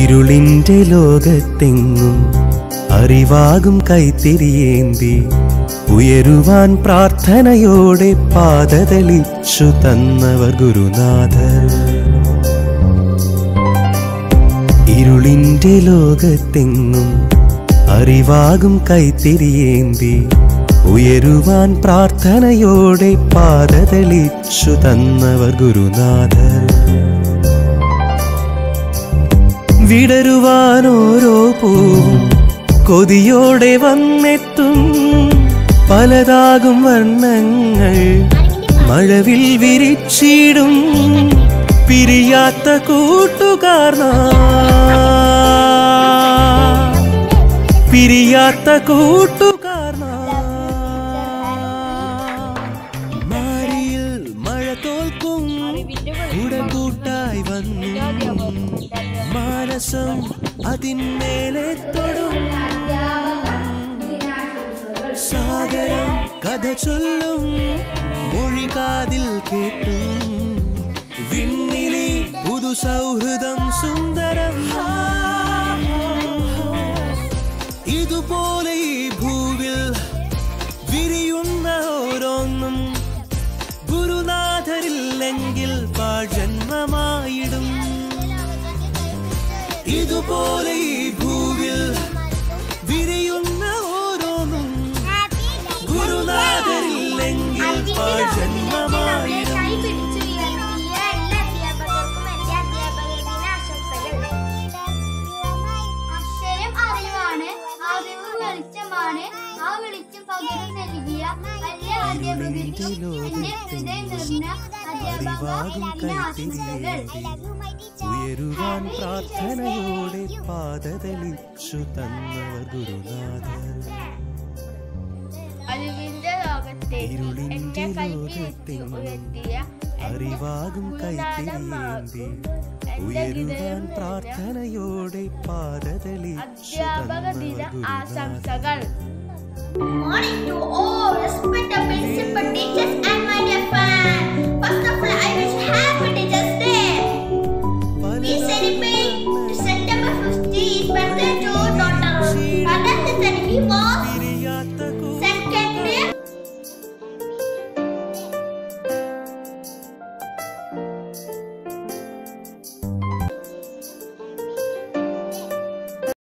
ഇരുളിന്റെ ലോകത്തെങ്ങും അറിവാകും കൈത്തിരിയേന്തി ഉയരുവാൻ പ്രാർത്ഥനയോടെ പാദതെളിച്ചു തന്നവർ ഗുരുനാഥർ. ഇരുളിന്റെ ലോകത്തെങ്ങും അറിവാകും കൈത്തിരിയേന്തി ഉയരുവാൻ പ്രാർത്ഥനയോടെ പാദതെളിച്ചു തന്നവർ ഗുരുനാഥർ. വിടരുവാൻ ഓരോ പൂവും കൊതിയോടെ വന്നെത്തും, പലതാകും വർണ്ണങ്ങൾ മഴവിൽ വിരിച്ചിടും. പിരിയാത്ത കൂട്ടുകാർനാ മാരിയിൽ മഴ തോൽക്കും ഉടകൂട്ടായി വന്നു. മാനസം അതിന്മേലെ തൊടും, സാഗരം കഥ ചൊല്ലും, മൊഴി കാതിൽ കേട്ടും. വിണ്ണിലെ പുതു സൗഹൃദം സുന്ദരം, ഇതുപോലെ ഈ ഭൂവിൽ വിരിയുന്ന ഓരോന്നും ഗുരുനാഥരില്ലെങ്കിൽ പാഴ്ജന്മമായിടും. ഇതുപോലെ ഈ ഭൂവിൽ വിരിയുന്ന ഓരോന്നും ഗുരുനാഥരില്ലെങ്കിൽ പാഴ്ജന്മമായിടും. അക്ഷരം അറിവാണ്, അറിവ് വെളിച്ചമാണ്. ആ വെളിച്ചം പകരം നൽകിയ വലിയ അധ്യാപകർക്ക് എന്റെ ഹൃദയം നിറഞ്ഞ അധ്യാപകർ ഉയരുവാൻ പ്രാർത്ഥനയോടെ പാദതെളിച്ചു തന്നവർ ഗുരുനാഥർ. അറിവിന്റെ ലോകത്തെ എന്റെ കൈപ്പിടിച്ചുയർത്തിയ അറിവാകും കൈത്തിരിയേന്തി ഉയരുവാൻ പ്രാർത്ഥനയോടെ പാദതെളിച്ചു അധ്യാപക ദിന ആശംസകൾ. Morning to all respected